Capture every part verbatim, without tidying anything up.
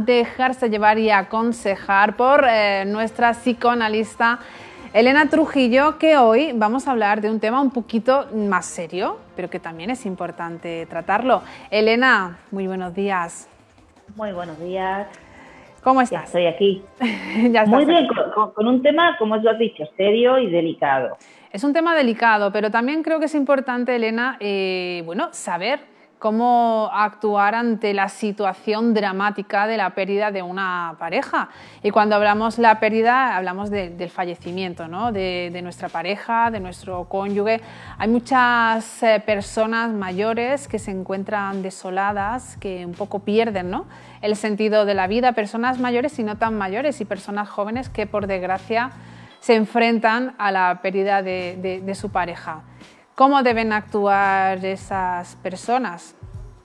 dejarse llevar y aconsejar por eh, nuestra psicoanalista Elena Trujillo, que hoy vamos a hablar de un tema un poquito más serio, pero que también es importante tratarlo. Elena, muy buenos días. Muy buenos días. ¿Cómo estás? Ya estoy aquí. Ya Muy estás bien, aquí. con, con un tema, como tú has dicho, serio y delicado. Es un tema delicado, pero también creo que es importante, Elena, eh, bueno, saber cómo actuar ante la situación dramática de la pérdida de una pareja. Y cuando hablamos de la pérdida, hablamos de, del fallecimiento, ¿no? de, de nuestra pareja, de nuestro cónyuge. Hay muchas eh, personas mayores que se encuentran desoladas, que un poco pierden, ¿no?, el sentido de la vida, personas mayores y no tan mayores, y personas jóvenes que, por desgracia, se enfrentan a la pérdida de, de, de su pareja. ¿Cómo deben actuar esas personas?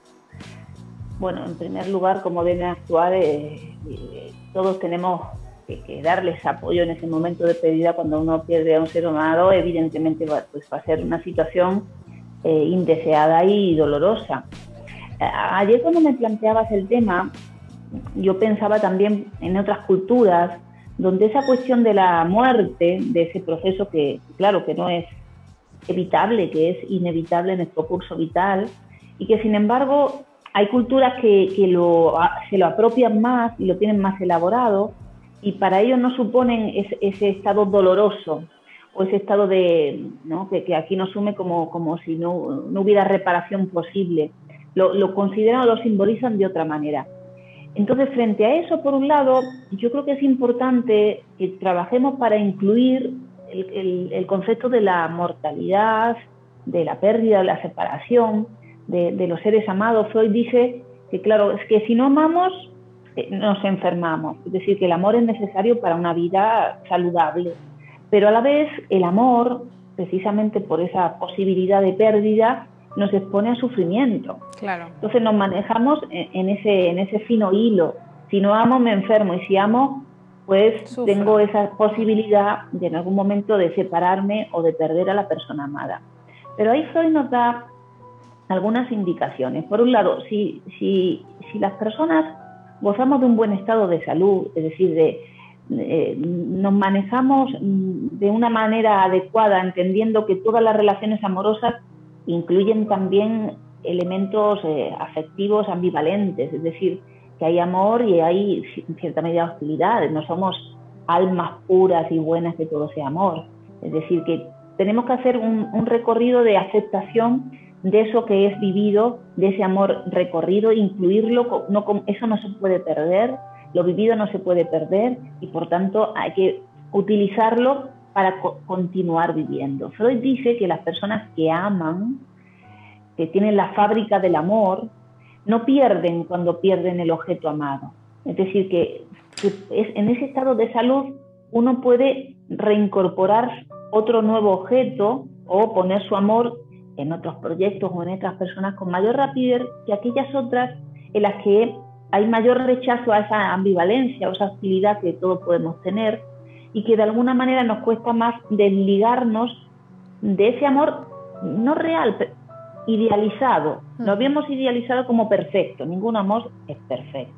Bueno, en primer lugar, cómo deben actuar, eh, eh, todos tenemos que, que darles apoyo en ese momento de pérdida. Cuando uno pierde a un ser amado, evidentemente va, pues va a ser una situación eh, indeseada y dolorosa. Ayer, cuando me planteabas el tema, yo pensaba también en otras culturas donde esa cuestión de la muerte, de ese proceso que, claro, que no es evitable, que es inevitable en nuestro curso vital, y que sin embargo hay culturas que, que lo, se lo apropian más y lo tienen más elaborado, y para ellos no suponen ese, ese estado doloroso o ese estado de, ¿no?, que, que aquí nos sume como, como si no, no hubiera reparación posible. Lo, lo consideran o lo simbolizan de otra manera. Entonces, frente a eso, por un lado, yo creo que es importante que trabajemos para incluir el, el, el concepto de la mortalidad, de la pérdida, de la separación, de, de los seres amados. Freud dice que, claro, es que si no amamos, eh, nos enfermamos. Es decir, que el amor es necesario para una vida saludable. Pero a la vez, el amor, precisamente por esa posibilidad de pérdida, nos expone a sufrimiento. Claro. Entonces nos manejamos en, en, ese, en ese fino hilo. Si no amo, me enfermo, y si amo, pues Sufro. Tengo esa posibilidad de en algún momento de separarme o de perder a la persona amada. Pero ahí Freud nos da algunas indicaciones. Por un lado, si, si, si las personas gozamos de un buen estado de salud, es decir, de, de, nos manejamos de una manera adecuada, entendiendo que todas las relaciones amorosas incluyen también elementos eh, afectivos ambivalentes, es decir, que hay amor y hay en cierta medida hostilidad, no somos almas puras y buenas que todo sea amor. Es decir, que tenemos que hacer un, un recorrido de aceptación de eso que es vivido, de ese amor recorrido, incluirlo, no, eso no se puede perder, lo vivido no se puede perder, y por tanto hay que utilizarlo para co continuar viviendo. Freud dice que las personas que aman, que tienen la fábrica del amor, no pierden cuando pierden el objeto amado. Es decir, que, que es, en ese estado de salud uno puede reincorporar otro nuevo objeto o poner su amor en otros proyectos o en otras personas con mayor rapidez que aquellas otras en las que hay mayor rechazo a esa ambivalencia o esa hostilidad que todos podemos tener, y que de alguna manera nos cuesta más desligarnos de ese amor no real, idealizado. Lo habíamos idealizado como perfecto. Ningún amor es perfecto.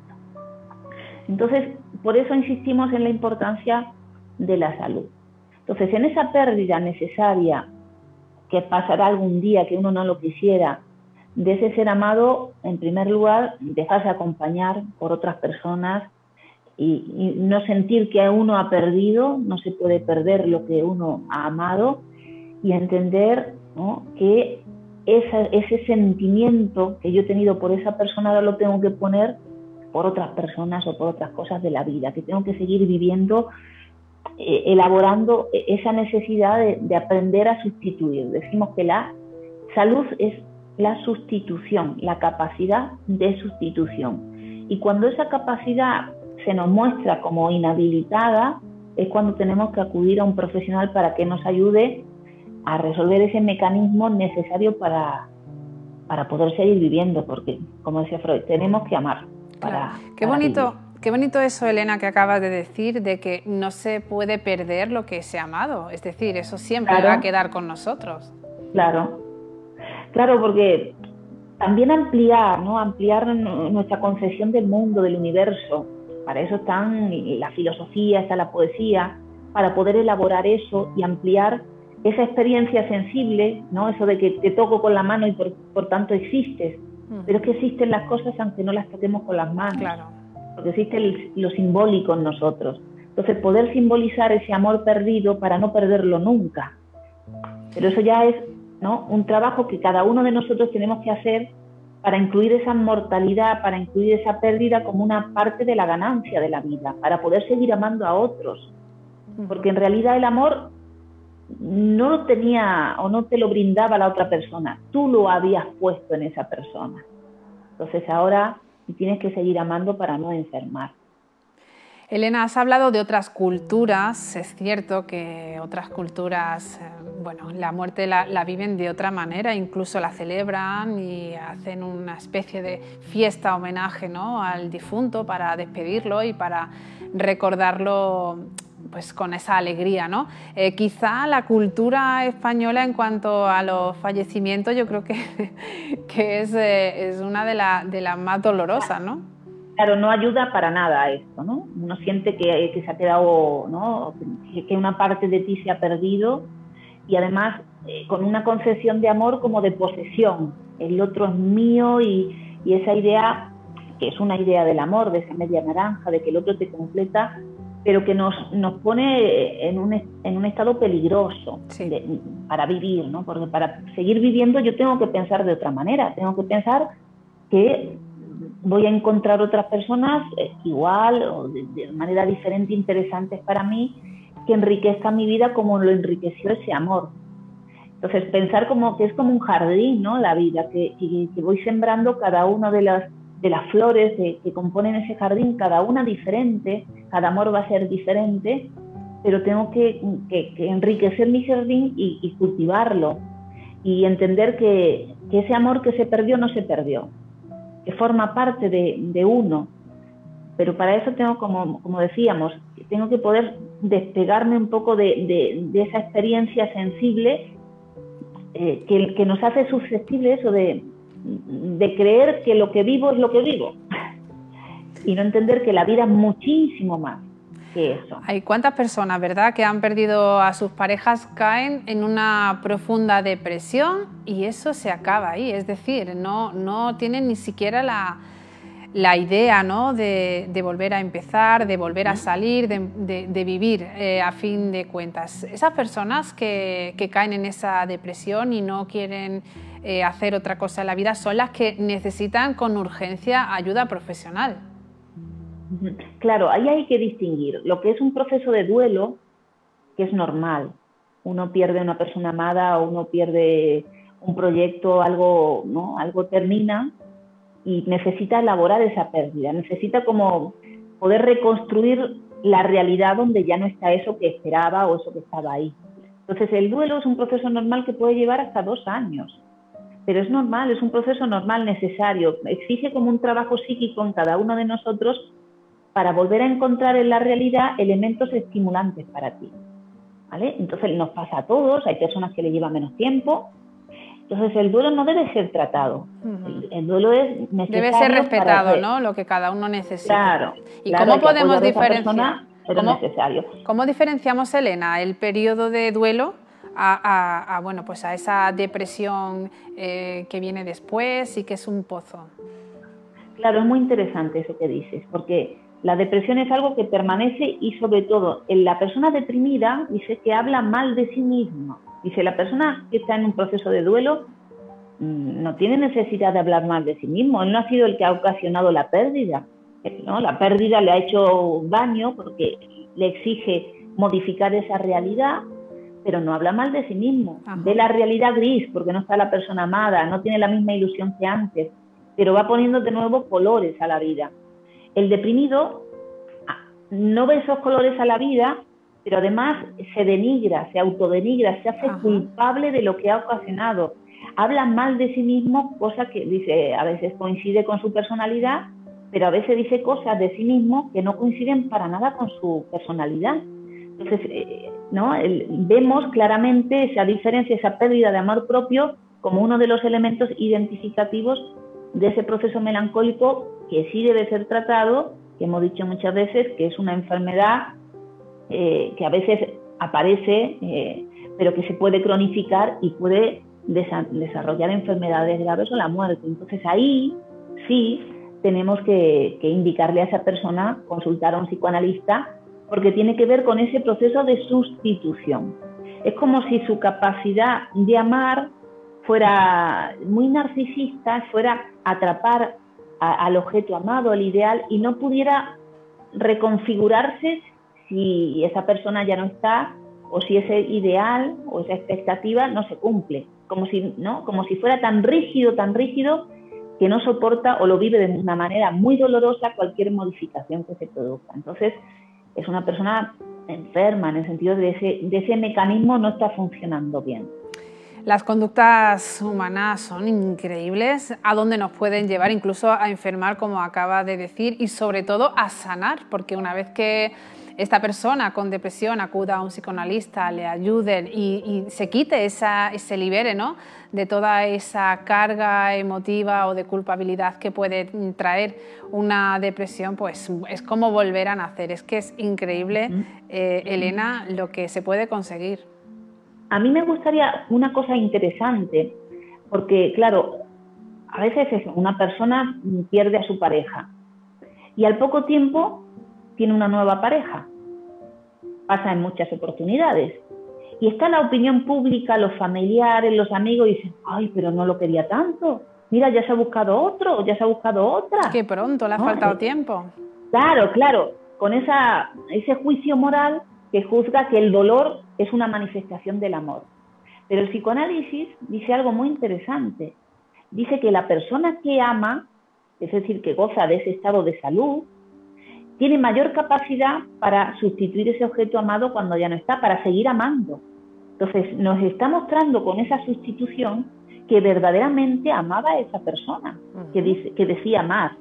Entonces, por eso insistimos en la importancia de la salud. Entonces, en esa pérdida necesaria, que pasará algún día, que uno no lo quisiera, de ese ser amado, en primer lugar, dejarse acompañar por otras personas, y, y no sentir que uno ha perdido, no se puede perder lo que uno ha amado, y entender, ¿no?, que esa, ese sentimiento que yo he tenido por esa persona ahora lo tengo que poner por otras personas o por otras cosas de la vida, que tengo que seguir viviendo, eh, elaborando esa necesidad de, de aprender a sustituir. Decimos que la salud es la sustitución, la capacidad de sustitución. Y cuando esa capacidad se nos muestra como inhabilitada, es cuando tenemos que acudir a un profesional para que nos ayude a resolver ese mecanismo necesario para, para poder seguir viviendo, porque, como decía Freud, tenemos que amar. Para, claro. Qué para bonito, vivir. qué bonito eso, Elena, que acabas de decir, de que no se puede perder lo que se ha amado. Es decir, eso siempre Claro. va a quedar con nosotros. Claro, claro, porque también ampliar, ¿no? Ampliar nuestra concepción del mundo, del universo. Para eso están la filosofía, está la poesía, para poder elaborar eso y ampliar esa experiencia sensible, ¿no? Eso de que te toco con la mano y por, por tanto existes. Uh-huh. Pero es que existen las cosas aunque no las toquemos con las manos. Claro. Porque existe el, lo simbólico en nosotros. Entonces, poder simbolizar ese amor perdido para no perderlo nunca. Pero eso ya es, ¿no?, un trabajo que cada uno de nosotros tenemos que hacer para incluir esa mortalidad, para incluir esa pérdida como una parte de la ganancia de la vida, para poder seguir amando a otros. Porque en realidad el amor no lo tenía o no te lo brindaba la otra persona, tú lo habías puesto en esa persona. Entonces ahora tienes que seguir amando para no enfermar. Elena, has hablado de otras culturas. Es cierto que otras culturas, bueno, la muerte la, la viven de otra manera, incluso la celebran y hacen una especie de fiesta, homenaje, ¿no?, al difunto para despedirlo y para recordarlo, pues, con esa alegría, ¿no? Eh, quizá la cultura española en cuanto a los fallecimientos, yo creo que, que es, eh, es una de, la, de las más dolorosas, ¿no? Claro, no ayuda para nada a esto, ¿no? Uno siente que, que se ha quedado, ¿no?, que una parte de ti se ha perdido, y además eh, con una concepción de amor como de posesión. El otro es mío, y, y esa idea, que es una idea del amor, de esa media naranja, de que el otro te completa, pero que nos, nos pone en un, en un estado peligroso, sí, de, para vivir, ¿no? Porque para seguir viviendo yo tengo que pensar de otra manera, tengo que pensar que voy a encontrar otras personas eh, igual o de, de manera diferente, interesantes para mí, que enriquezcan mi vida como lo enriqueció ese amor. Entonces, pensar como que es como un jardín, ¿no?, la vida, que, que, que voy sembrando cada una de las, de las flores de, que componen ese jardín, cada una diferente, cada amor va a ser diferente, pero tengo que, que, que enriquecer mi jardín y, y cultivarlo, y entender que, que ese amor que se perdió no se perdió, que forma parte de, de uno, pero para eso tengo, como, como decíamos, tengo que poder despegarme un poco de, de, de esa experiencia sensible eh, que, que nos hace susceptibles eso de, de creer que lo que vivo es lo que vivo y no entender que la vida es muchísimo más que eso. Hay cuántas personas, ¿verdad?, que han perdido a sus parejas, caen en una profunda depresión y eso se acaba ahí, es decir, no, no tienen ni siquiera la, la idea, ¿no?, de, de volver a empezar, de volver a salir, de, de, de vivir eh, a fin de cuentas. Esas personas que, que caen en esa depresión y no quieren eh, hacer otra cosa en la vida son las que necesitan con urgencia ayuda profesional. Claro, ahí hay que distinguir lo que es un proceso de duelo, que es normal. Uno pierde a una persona amada o uno pierde un proyecto, algo, ¿no?, algo termina y necesita elaborar esa pérdida, necesita como poder reconstruir la realidad donde ya no está eso que esperaba o eso que estaba ahí. Entonces el duelo es un proceso normal que puede llevar hasta dos años, pero es normal, es un proceso normal, necesario, exige como un trabajo psíquico en cada uno de nosotros para volver a encontrar en la realidad elementos estimulantes para ti, ¿vale? Entonces nos pasa a todos, hay personas que le llevan menos tiempo. Entonces el duelo no debe ser tratado, uh-huh. el, el duelo es necesario. Debe ser respetado, ¿no?, lo que cada uno necesita. Claro. ¿Y claro, cómo podemos diferenciar? Persona, pero ¿Cómo, necesario. ¿Cómo diferenciamos, Elena, el periodo de duelo a, a, a, bueno, pues a esa depresión eh, que viene después y que es un pozo? Claro, es muy interesante eso que dices, porque la depresión es algo que permanece y sobre todo en la persona deprimida dice que habla mal de sí mismo. Dice, la persona que está en un proceso de duelo mmm, no tiene necesidad de hablar mal de sí mismo. Él no ha sido el que ha ocasionado la pérdida, ¿no? La pérdida le ha hecho daño porque le exige modificar esa realidad, pero no habla mal de sí mismo. Ajá. Ve la realidad gris porque no está la persona amada, no tiene la misma ilusión que antes, pero va poniendo de nuevo colores a la vida. El deprimido no ve esos colores a la vida, pero además se denigra, se autodenigra, se hace Ajá. culpable de lo que ha ocasionado. Habla mal de sí mismo, cosa que dice, a veces coincide con su personalidad, pero a veces dice cosas de sí mismo que no coinciden para nada con su personalidad. Entonces, eh, ¿no? El, vemos claramente esa diferencia, esa pérdida de amor propio como uno de los elementos identificativos de ese proceso melancólico que sí debe ser tratado, que hemos dicho muchas veces que es una enfermedad eh, que a veces aparece, eh, pero que se puede cronificar y puede desa desarrollar enfermedades graves o la muerte. Entonces ahí sí tenemos que, que indicarle a esa persona consultar a un psicoanalista, porque tiene que ver con ese proceso de sustitución. Es como si su capacidad de amar fuera muy narcisista, fuera atrapar a, al objeto amado, al ideal, y no pudiera reconfigurarse si esa persona ya no está, o si ese ideal o esa expectativa no se cumple. Como si, ¿no? Como si fuera tan rígido, tan rígido, que no soporta o lo vive de una manera muy dolorosa cualquier modificación que se produzca. Entonces, es una persona enferma, en el sentido de ese, de ese mecanismo no está funcionando bien. Las conductas humanas son increíbles, a dónde nos pueden llevar, incluso a enfermar, como acaba de decir, y sobre todo a sanar, porque una vez que esta persona con depresión acuda a un psicoanalista, le ayuden y, y se quite, esa, se libere, ¿no?, de toda esa carga emotiva o de culpabilidad que puede traer una depresión, pues es como volver a nacer. Es que es increíble, eh, Elena, lo que se puede conseguir. A mí me gustaría una cosa interesante, porque claro, a veces es una persona pierde a su pareja y al poco tiempo tiene una nueva pareja. Pasa en muchas oportunidades. Y está la opinión pública, los familiares, los amigos, y dicen, ay, pero no lo quería tanto. Mira, ya se ha buscado otro, ya se ha buscado otra. Qué pronto, le ha ¿no? faltado eh, tiempo. Claro, claro, con esa, ese juicio moral que juzga que el dolor es una manifestación del amor. Pero el psicoanálisis dice algo muy interesante. Dice que la persona que ama, es decir, que goza de ese estado de salud, tiene mayor capacidad para sustituir ese objeto amado cuando ya no está, para seguir amando. Entonces, nos está mostrando con esa sustitución que verdaderamente amaba a esa persona, uh-huh. que, dice, que decía amar.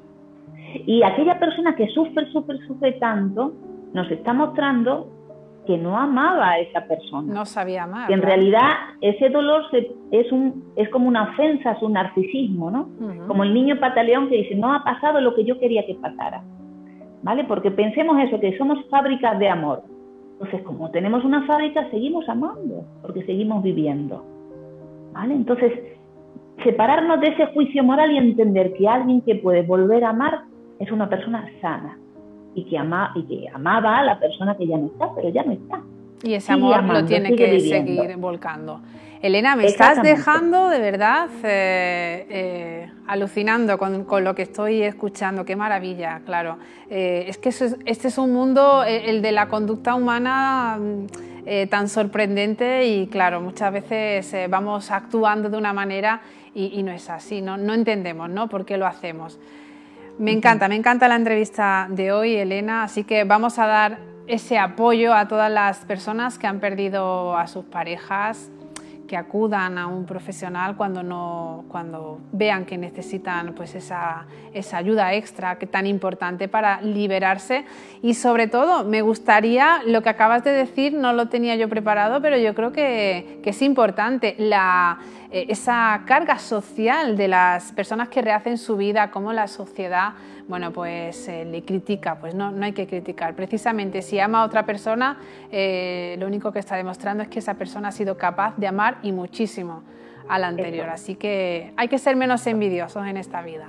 Y aquella persona que sufre, sufre, sufre tanto, nos está mostrando que no amaba a esa persona. No sabía amar. Que en ¿verdad? realidad ese dolor se, es, un, es como una ofensa, es un narcisismo, ¿no? Uh-huh. Como el niño pataleón que dice, no ha pasado lo que yo quería que pasara. ¿Vale? Porque pensemos eso, que somos fábricas de amor. Entonces, como tenemos una fábrica, seguimos amando, porque seguimos viviendo. ¿Vale? Entonces, separarnos de ese juicio moral y entender que alguien que puede volver a amar es una persona sana y que, ama, y que amaba a la persona que ya no está, pero ya no está. Y ese amor amando, lo tiene que viviendo. seguir volcando. Elena, me estás dejando de verdad eh, eh, alucinando con, con lo que estoy escuchando. Qué maravilla, claro. Eh, es que eso es, este es un mundo, el, el de la conducta humana, eh, tan sorprendente y claro, muchas veces eh, vamos actuando de una manera y, y no es así, ¿no? No entendemos, ¿no?, por qué lo hacemos. Me encanta, me encanta la entrevista de hoy, Elena, así que vamos a dar ese apoyo a todas las personas que han perdido a sus parejas, que acudan a un profesional cuando, no, cuando vean que necesitan pues esa, esa ayuda extra que tan importante para liberarse. Y sobre todo me gustaría, lo que acabas de decir no lo tenía yo preparado, pero yo creo que, que es importante, la, eh, esa carga social de las personas que rehacen su vida, cómo la sociedad bueno, pues eh, le critica. Pues no, no hay que criticar. Precisamente si ama a otra persona, eh, lo único que está demostrando es que esa persona ha sido capaz de amar y muchísimo a la anterior. Así que hay que ser menos envidiosos en esta vida.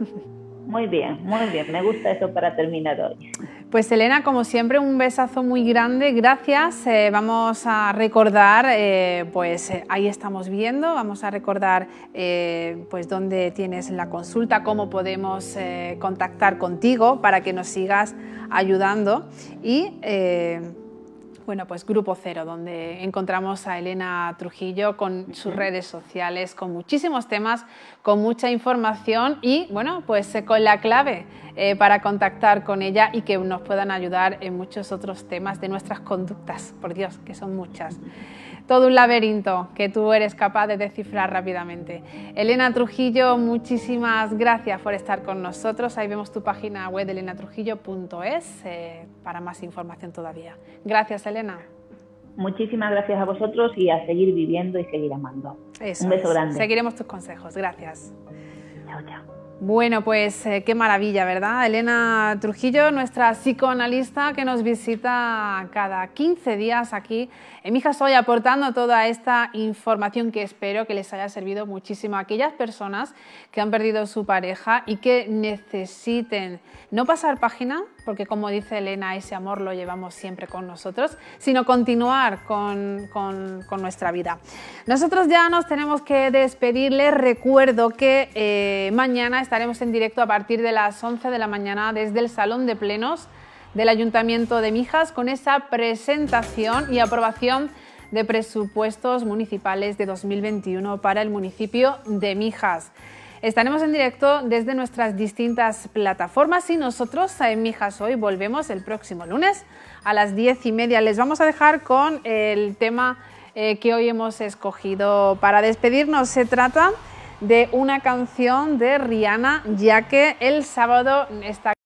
Muy bien, muy bien. Me gusta eso para terminar hoy. Pues Elena, como siempre, un besazo muy grande. Gracias. Eh, vamos a recordar, eh, pues eh, ahí estamos viendo, vamos a recordar eh, pues dónde tienes la consulta, cómo podemos eh, contactar contigo para que nos sigas ayudando. Y eh, bueno, pues Grupo Cero, donde encontramos a Elena Trujillo con sus redes sociales, con muchísimos temas, con mucha información y, bueno, pues eh, con la clave eh, para contactar con ella y que nos puedan ayudar en muchos otros temas de nuestras conductas, por Dios, que son muchas. Todo un laberinto que tú eres capaz de descifrar rápidamente. Elena Trujillo, muchísimas gracias por estar con nosotros. Ahí vemos tu página web, elena trujillo punto es, eh, para más información todavía. Gracias, Elena. muchísimas gracias a vosotros y a seguir viviendo y seguir amando. Eso Un beso es. grande. Seguiremos tus consejos. Gracias. Chao, chao. Bueno, pues eh, qué maravilla, ¿verdad? Elena Trujillo, nuestra psicoanalista que nos visita cada quince días aquí en Mijas Hoy, aportando toda esta información que espero que les haya servido muchísimo a aquellas personas que han perdido su pareja y que necesiten no pasar página, porque como dice Elena, ese amor lo llevamos siempre con nosotros, sino continuar con, con, con nuestra vida. Nosotros ya nos tenemos que despedir. Les recuerdo que eh, mañana estaremos en directo a partir de las once de la mañana desde el Salón de Plenos del Ayuntamiento de Mijas con esa presentación y aprobación de presupuestos municipales de dos mil veintiuno para el municipio de Mijas. Estaremos en directo desde nuestras distintas plataformas y nosotros en Mijas Hoy volvemos el próximo lunes a las diez y media. Les vamos a dejar con el tema eh, que hoy hemos escogido para despedirnos. Se trata de una canción de Rihanna, ya que el sábado está